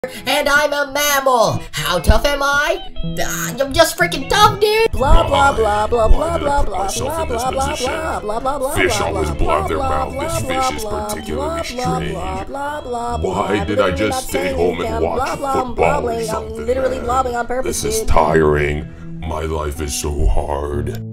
and I'm a mammal. How tough am I? I'm just freaking tough, dude. Blah blah blah blah blah blah blah blah blah blah blah blah blah. Fish always blab their mouth. This fish is particularly strange. Why did I just stay home and watch football or something? I'm literally blobbing on purpose. This is tiring. My life is so hard.